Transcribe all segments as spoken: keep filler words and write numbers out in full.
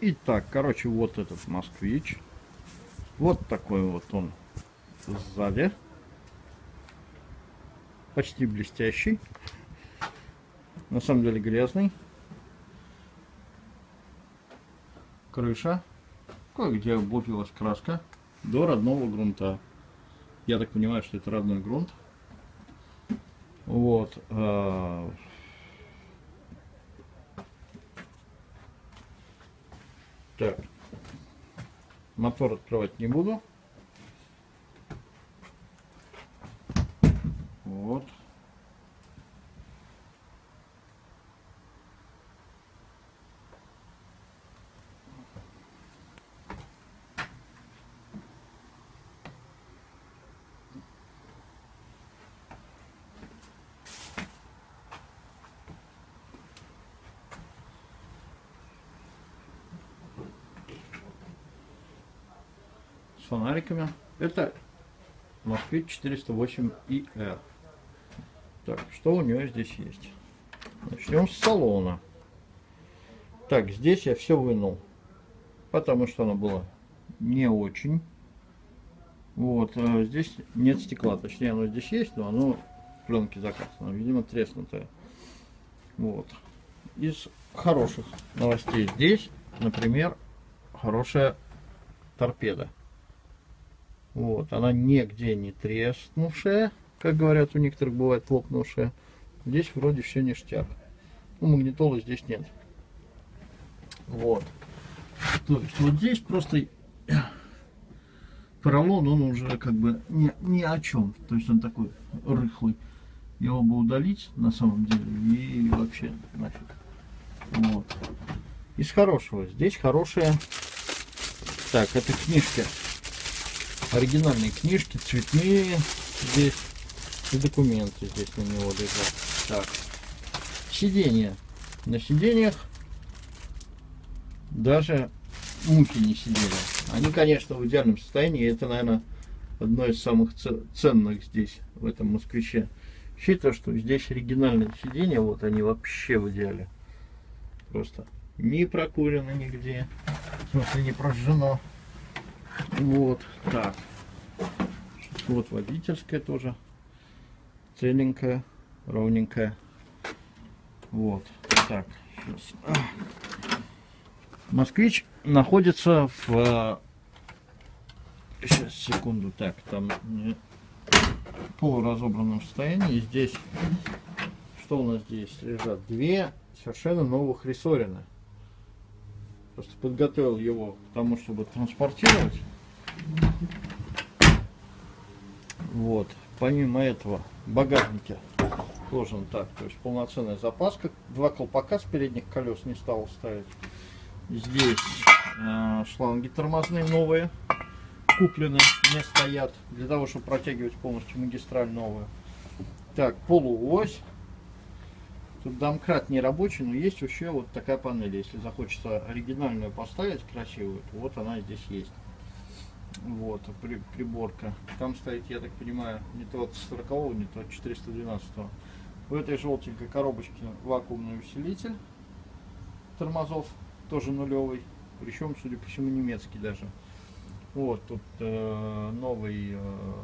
Итак, короче, вот этот москвич. Вот такой вот он сзади. Почти блестящий. На самом деле грязный. Крыша. Кое-где облупилась краска. До родного грунта. Я так понимаю, что это родной грунт. Вот. Так. Мотор открывать не буду. Вот. С фонариками. Это Москвич четыреста восемь и эр. Так, что у него здесь есть? Начнем с салона. Так, здесь я все вынул, потому что оно было не очень. Вот, а здесь нет стекла, точнее оно здесь есть, но оно в пленке закрашено, видимо треснутое. Вот. Из хороших новостей здесь, например, хорошая торпеда. Вот, она нигде не треснувшая, как говорят, у некоторых бывает лопнувшая. Здесь вроде все ништяк. Ну, магнитолы здесь нет. Вот. То есть вот здесь просто поролон, он уже как бы ни, ни о чем. То есть он такой рыхлый. Его бы удалить на самом деле и вообще нафиг. Вот. Из хорошего. Здесь хорошая. Так, это книжки. Оригинальные книжки, цветные здесь. И документы здесь на него лежат. Так. Сиденья. На сиденьях даже мухи не сидели. Они, конечно, в идеальном состоянии. Это, наверное, одно из самых ценных здесь, в этом москвиче. Считаю, что здесь оригинальные сиденья, вот они вообще в идеале. Просто не прокурено нигде. В смысле, не прожжено. Вот, так. Вот водительская тоже. Целенькая, ровненькая. Вот, так. Сейчас. Москвич находится в... Сейчас, секунду. Так, там в полуразобранном состоянии. Здесь, что у нас здесь лежат? Две совершенно новых рессорина. Просто подготовил его к тому, чтобы транспортировать. Вот. Помимо этого, в багажнике сложен так. То есть полноценная запаска. Два колпака с передних колес не стал ставить. Здесь э, шланги тормозные новые. Куплены, не стоят. Для того, чтобы протягивать полностью магистраль новую. Так, полуось. Тут домкрат не рабочий, но есть еще вот такая панель. Если захочется оригинальную поставить, красивую, то вот она здесь есть. Вот, при, приборка. Там стоит, я так понимаю, не то от сорокового, не то от четыреста двенадцатого. В этой желтенькой коробочке вакуумный усилитель тормозов, тоже нулевый. Причем, судя по всему, немецкий даже. Вот, тут э, новый... Э,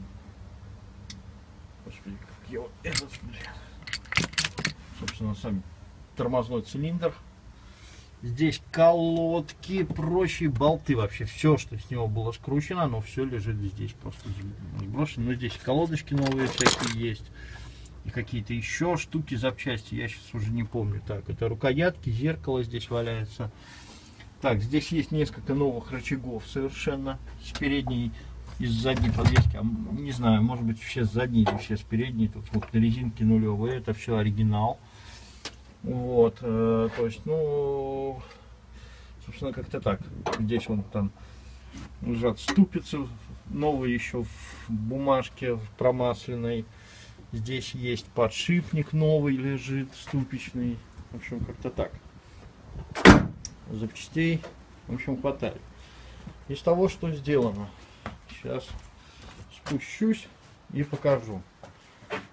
господи, как его... Этот, собственно, сам тормозной цилиндр. Здесь колодки, прочие болты, вообще все, что с него было скручено, оно все лежит здесь просто сброшено. Но здесь колодочки новые всякие есть и какие-то еще штуки, запчасти, я сейчас уже не помню. Так, это рукоятки, зеркало здесь валяется. Так, здесь есть несколько новых рычагов совершенно с передней и с задней подвески. Не знаю, может быть, все с задней или все с передней. Тут вот резинки нулевые, это все оригинал. Вот, э, то есть, ну, собственно, как-то так. Здесь вон там лежат ступицы новые еще в бумажке, в промасленной. Здесь есть подшипник новый лежит, ступичный. В общем, как-то так. Запчастей, в общем, хватает. Из того, что сделано, сейчас спущусь и покажу.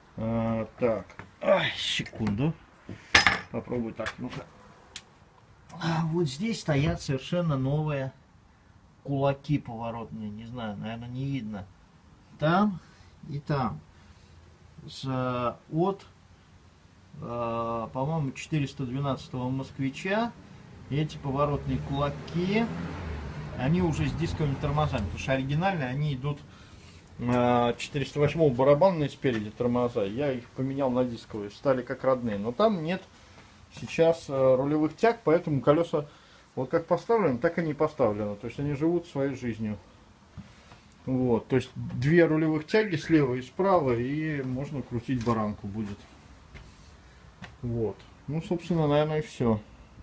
А, так, ай, секунду. Попробую так, ну-ка. А вот здесь стоят совершенно новые кулаки поворотные. Не знаю, наверное, не видно. Там и там. С, от, э, по-моему, четыреста двенадцатого москвича эти поворотные кулаки, они уже с дисковыми тормозами. Потому что оригинальные они идут э, четыреста восьмого барабанные спереди тормоза. Я их поменял на дисковые, стали как родные. Но там нет сейчас э, рулевых тяг, поэтому колеса вот как поставлены, так и не поставлены. То есть они живут своей жизнью. Вот, то есть две рулевых тяги слева и справа, и можно крутить баранку будет. Вот. Ну, собственно, наверное, и все.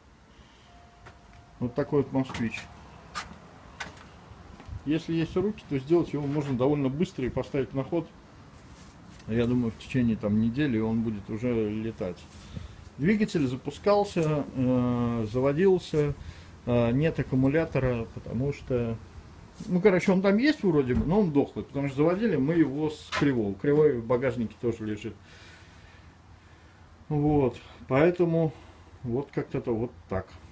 Вот такой вот москвич. Если есть руки, то сделать его можно довольно быстро и поставить на ход. Я думаю, в течение там недели он будет уже летать. Двигатель запускался, э, заводился, э, нет аккумулятора, потому что... Ну, короче, он там есть вроде бы, но он дохлый, потому что заводили мы его с кривого. Кривой в багажнике тоже лежит. Вот, поэтому вот как-то вот так.